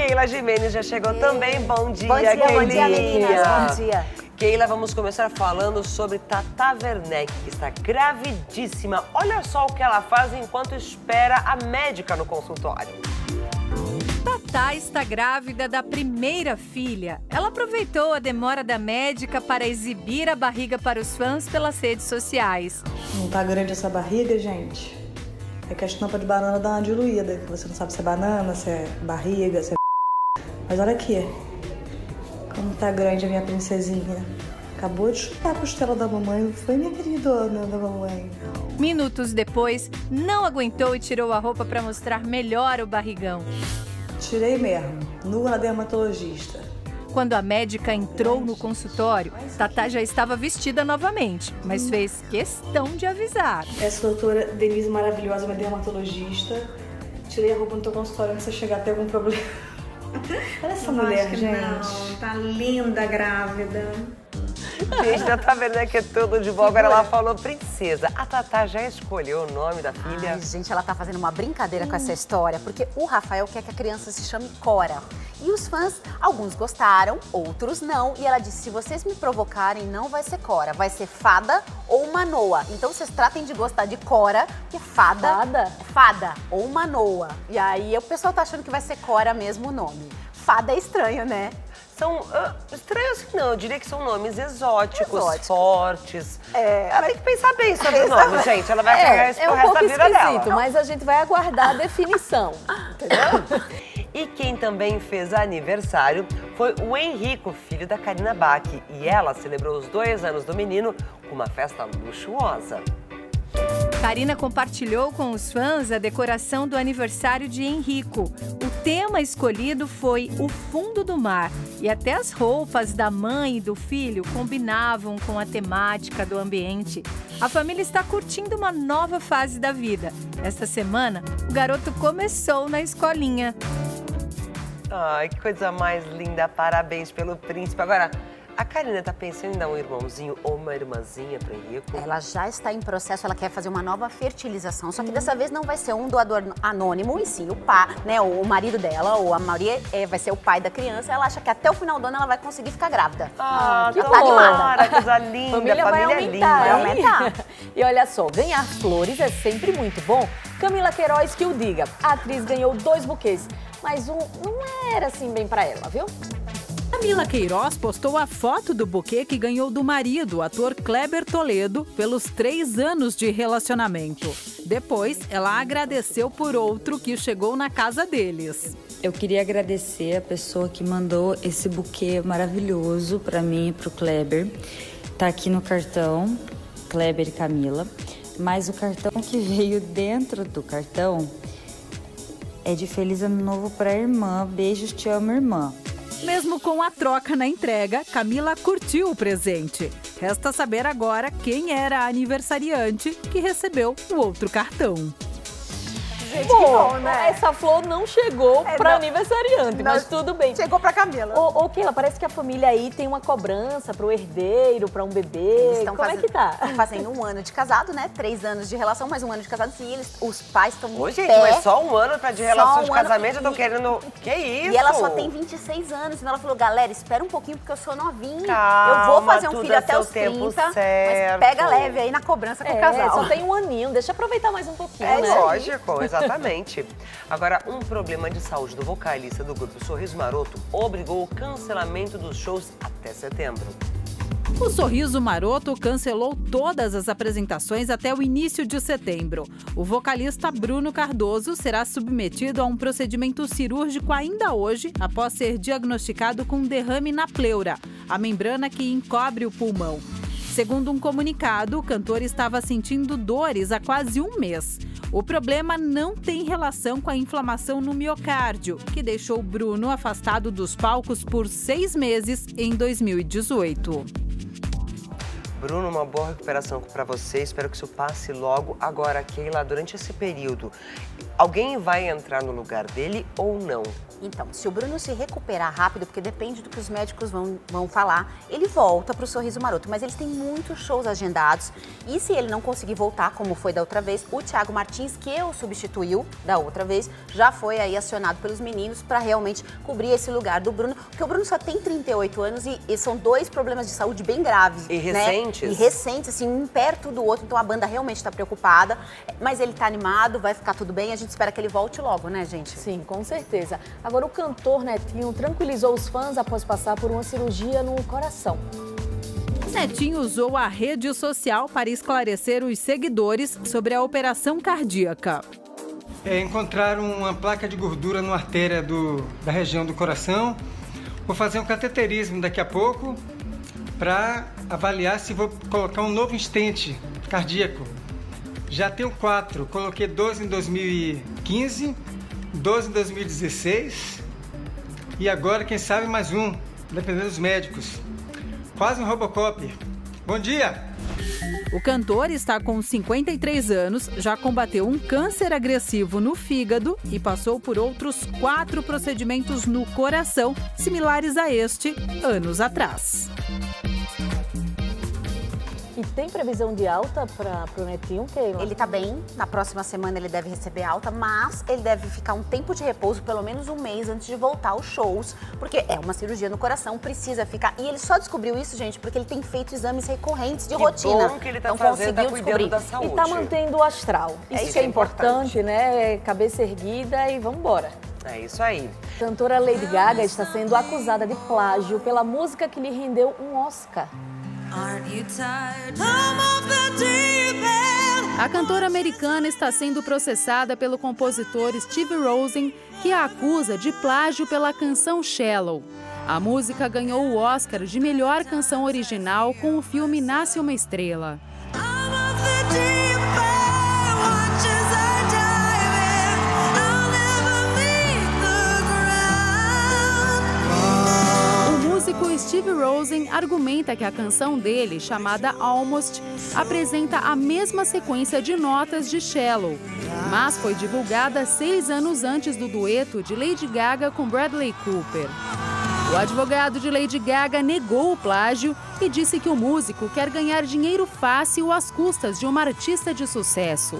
Keila Gimenez já chegou também. Bom dia, bom dia, meninas. Bom dia. Keila, vamos começar falando sobre Tata Werneck, que está gravidíssima. Olha só o que ela faz enquanto espera a médica no consultório. Tata está grávida da primeira filha. Ela aproveitou a demora da médica para exibir a barriga para os fãs pelas redes sociais. Não tá grande essa barriga, gente? É que a estampa de banana dá uma diluída. Você não sabe se é banana, se é barriga, se é... Mas olha aqui. Como tá grande a minha princesinha. Acabou de chutar a costela da mamãe. Foi, minha queridona da mamãe. Minutos depois, não aguentou e tirou a roupa para mostrar melhor o barrigão. Tirei mesmo, nua na dermatologista. Quando a médica entrou no consultório, Tata já estava vestida novamente, mas fez questão de avisar. Essa doutora Denise maravilhosa, minha dermatologista. Tirei a roupa no teu consultório antes de você chegar a ter algum problema. Olha essa mulher, gente. Não, tá linda, grávida. Gente, a Tata Werneck é tudo de bom. Agora ela falou princesa. A Tata já escolheu o nome da filha? Ai, gente, ela tá fazendo uma brincadeira com essa história, porque o Rafael quer que a criança se chame Cora. E os fãs, alguns gostaram, outros não. E ela disse, se vocês me provocarem, não vai ser Cora, vai ser Fada ou Manoa. Então vocês tratem de gostar de Cora, que Fada ou Manoa. E aí o pessoal tá achando que vai ser Cora mesmo o nome. Fada é estranho, né? São estranhos assim, não. Eu diria que são nomes exóticos. Fortes. Ela tem que pensar bem sobre o nome, gente. Ela vai pegar isso pro resto da vida dela. Mas a gente vai aguardar a definição, entendeu? E quem também fez aniversário foi o Henrico, filho da Karina Bach. E ela celebrou os 2 anos do menino com uma festa luxuosa. Karina compartilhou com os fãs a decoração do aniversário de Henrico. O tema escolhido foi o fundo do mar. E até as roupas da mãe e do filho combinavam com a temática do ambiente. A família está curtindo uma nova fase da vida. Esta semana, o garoto começou na escolinha. Ai, que coisa mais linda. Parabéns pelo príncipe. Agora, a Karina tá pensando em dar um irmãozinho ou uma irmãzinha pro Henrico? Ela já está em processo, ela quer fazer uma nova fertilização, só que dessa vez não vai ser um doador anônimo, e sim o pai, né, o marido dela, ou a Maria vai ser o pai da criança. Ela acha que até o final do ano ela vai conseguir ficar grávida. Que tá animada. Coisa linda, Família vai família aumentar, linda. Vai aumentar. E olha só, ganhar flores é sempre muito bom. Camila Queiroz que o diga. A atriz ganhou 2 buquês, mas um não era assim bem pra ela, viu? Camila Queiroz postou a foto do buquê que ganhou do marido, o ator Kleber Toledo, pelos 3 anos de relacionamento. Depois, ela agradeceu por outro que chegou na casa deles. Eu queria agradecer a pessoa que mandou esse buquê maravilhoso para mim e para o Kleber. Tá aqui no cartão, Kleber e Camila. Mas o cartão que veio dentro do cartão é de Feliz Ano Novo para a irmã. Beijos, te amo, irmã. Mesmo com a troca na entrega, Camila curtiu o presente. Resta saber agora quem era a aniversariante que recebeu o outro cartão. Gente, bom, né? Essa flor não chegou pra aniversariante, mas tudo bem. Chegou pra Camila. Ô, Keila, parece que a família aí tem uma cobrança pro herdeiro, pra um bebê. Como é que tá? Fazendo 1 ano de casado, né? 3 anos de relação, mais 1 ano de casado. Sim, os pais estão muito gente, mas só 1 ano de relação de casamento, eu tô querendo... Que isso? E ela só tem 26 anos. Então ela falou, galera, espera um pouquinho porque eu sou novinha. Calma, eu vou fazer um filho é até os 30, mas pega leve aí na cobrança com o casal. Só tem 1 aninho, deixa eu aproveitar mais um pouquinho, né? Lógico, exatamente. Agora, um problema de saúde do vocalista do grupo Sorriso Maroto obrigou o cancelamento dos shows até setembro. O Sorriso Maroto cancelou todas as apresentações até o início de setembro. O vocalista Bruno Cardoso será submetido a um procedimento cirúrgico ainda hoje, após ser diagnosticado com derrame na pleura, a membrana que encobre o pulmão. Segundo um comunicado, o cantor estava sentindo dores há quase 1 mês. O problema não tem relação com a inflamação no miocárdio, que deixou Bruno afastado dos palcos por 6 meses em 2018. Bruno, uma boa recuperação para você. Espero que isso passe logo. Agora, Keila, durante esse período, alguém vai entrar no lugar dele ou não? Então, se o Bruno se recuperar rápido, porque depende do que os médicos vão falar, ele volta pro Sorriso Maroto. Mas eles têm muitos shows agendados. E se ele não conseguir voltar, como foi da outra vez, o Thiago Martins, que o substituiu da outra vez, já foi aí acionado pelos meninos para realmente cobrir esse lugar do Bruno. Porque o Bruno só tem 38 anos e são 2 problemas de saúde bem graves. E recentes. Né? E recentes, assim, um perto do outro. Então a banda realmente está preocupada. Mas ele tá animado, vai ficar tudo bem. A gente espera que ele volte logo, né, gente? Sim, com certeza. Agora, o cantor Netinho tranquilizou os fãs após passar por uma cirurgia no coração. Netinho usou a rede social para esclarecer os seguidores sobre a operação cardíaca. Encontraram uma placa de gordura na artéria da região do coração. Vou fazer um cateterismo daqui a pouco para avaliar se vou colocar um novo stent cardíaco. Já tenho 4, coloquei 12 em 2015, 12 em 2016 e agora, quem sabe, mais um, dependendo dos médicos. Quase um Robocop. Bom dia! O cantor está com 53 anos, já combateu um câncer agressivo no fígado e passou por outros 4 procedimentos no coração, similares a este, anos atrás. E tem previsão de alta para o Netinho, Keila? Ele tá bem, na próxima semana ele deve receber alta, mas ele deve ficar um tempo de repouso, pelo menos um mês antes de voltar aos shows, porque é uma cirurgia no coração, precisa ficar. E ele só descobriu isso, gente, porque ele tem feito exames recorrentes de rotina. Bom que ele tá fazendo, tá cuidando da saúde. E tá mantendo o astral. Isso que é importante, né? Cabeça erguida e vamos embora. É isso aí. Cantora Lady Gaga está sendo acusada de plágio pela música que lhe rendeu um Oscar. A cantora americana está sendo processada pelo compositor Steve Rosen, que a acusa de plágio pela canção Shallow. A música ganhou o Oscar de melhor canção original com o filme Nasce uma Estrela. O Steve Rosen argumenta que a canção dele, chamada Almost, apresenta a mesma sequência de notas de Shallow, mas foi divulgada 6 anos antes do dueto de Lady Gaga com Bradley Cooper. O advogado de Lady Gaga negou o plágio e disse que o músico quer ganhar dinheiro fácil às custas de uma artista de sucesso.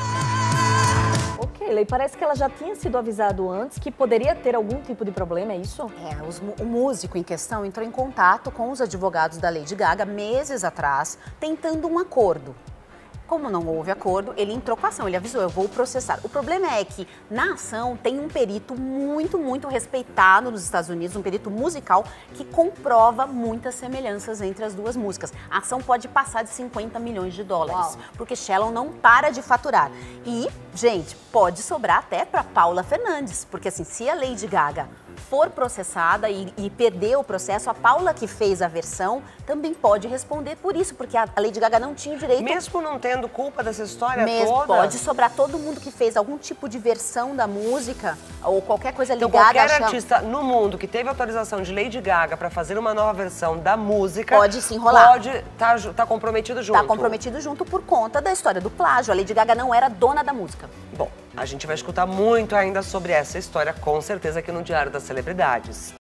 E parece que ela já tinha sido avisado antes que poderia ter algum tipo de problema, é isso? O músico em questão entrou em contato com os advogados da Lady Gaga meses atrás, tentando um acordo. Como não houve acordo, ele entrou com a ação, ele avisou, eu vou processar. O problema é que na ação tem um perito muito respeitado nos Estados Unidos, um perito musical, que comprova muitas semelhanças entre as duas músicas. A ação pode passar de 50 milhões de dólares, porque Shallow não para de faturar. E, gente, pode sobrar até para Paula Fernandes, porque assim, se a Lady Gaga for processada e perder o processo, a Paula, que fez a versão, também pode responder por isso, porque a Lady Gaga não tinha o direito... Mesmo não tendo culpa dessa história toda? Pode sobrar todo mundo que fez algum tipo de versão da música ou qualquer coisa ligada... Então qualquer artista no mundo que teve autorização de Lady Gaga para fazer uma nova versão da música... Pode se enrolar. Pode tá comprometido junto. Tá comprometido junto por conta da história do plágio. A Lady Gaga não era dona da música. Bom, a gente vai escutar muito ainda sobre essa história, com certeza, aqui no Diário das Celebridades.